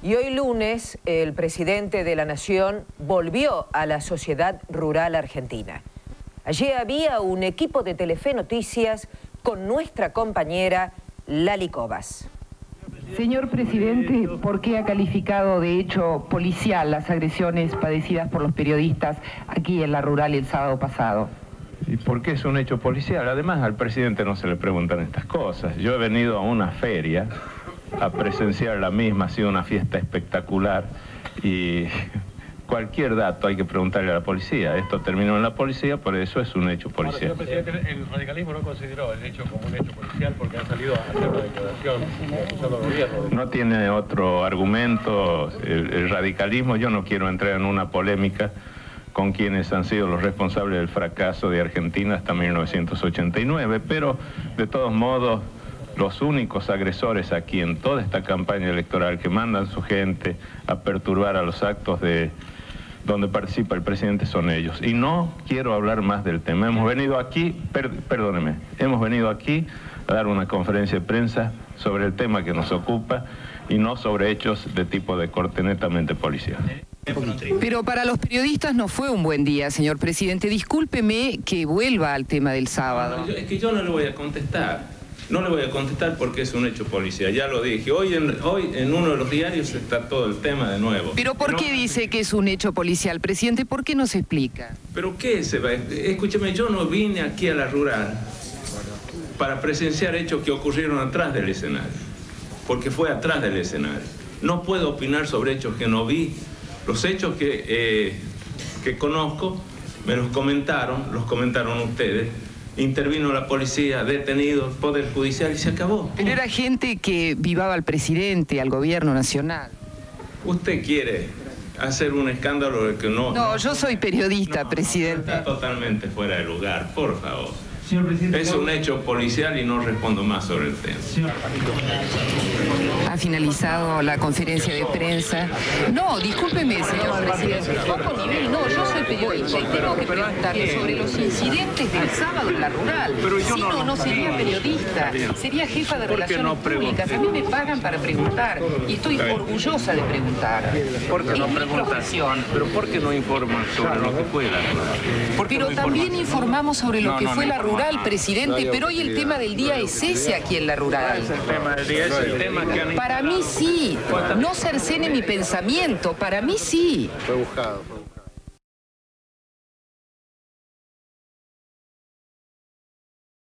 Y hoy lunes, el presidente de la Nación volvió a la sociedad rural argentina. Allí había un equipo de Telefe Noticias con nuestra compañera Lali Cobas. Señor presidente, ¿por qué ha calificado de hecho policial las agresiones padecidas por los periodistas aquí en la rural el sábado pasado? ¿Y por qué es un hecho policial? Además, al presidente no se le preguntan estas cosas. Yo he venido a una feria a presenciar la misma, ha sido una fiesta espectacular y cualquier dato hay que preguntarle a la policía. Esto terminó en la policía, por eso es un hecho policial. Ahora, señor presidente, el radicalismo no consideró el hecho como un hecho policial porque han salido a hacer una declaración acusando al gobierno. No tiene otro argumento el radicalismo. Yo no quiero entrar en una polémica con quienes han sido los responsables del fracaso de Argentina hasta 1989, pero de todos modos los únicos agresores aquí en toda esta campaña electoral que mandan su gente a perturbar a los actos de donde participa el presidente son ellos. Y no quiero hablar más del tema. Hemos venido aquí, perdóneme, hemos venido aquí a dar una conferencia de prensa sobre el tema que nos ocupa y no sobre hechos de tipo de corte netamente policial. Pero para los periodistas no fue un buen día, señor presidente. Discúlpeme que vuelva al tema del sábado. Es que yo no le voy a contestar. No le voy a contestar porque es un hecho policial, ya lo dije. Hoy en uno de los diarios está todo el tema de nuevo. ¿Pero por qué dice que es un hecho policial, presidente? ¿Por qué no se explica? ¿Pero qué se va? Escúcheme, yo no vine aquí a la rural para presenciar hechos que ocurrieron atrás del escenario, porque fue atrás del escenario. No puedo opinar sobre hechos que no vi. Los hechos que conozco me los comentaron ustedes. Intervino la policía, detenido, el Poder Judicial y se acabó. Pero era gente que vivaba al presidente, al gobierno nacional. ¿Usted quiere hacer un escándalo de que no? No, yo soy periodista, presidente. Está totalmente fuera de lugar, por favor. Señor presidente, es un hecho policial y no respondo más sobre el tema. Ha finalizado la conferencia de prensa. No, discúlpeme, señor presidente. Poco nivel, no, yo soy periodista y tengo que preguntarle sobre los incidentes del sábado en la rural. Si no sería periodista, sería jefa de relaciones públicas. A mí me pagan para preguntar y estoy orgullosa de preguntar. ¿Por qué no preguntan? ¿Pero por qué no informan sobre lo que fue la rural? Pero también informamos sobre lo que fue la rural, presidente, pero hoy el tema del día es ese aquí en la rural. El tema del día es el tema que han... Para mí sí, no cercene mi pensamiento, para mí sí. Fue buscado.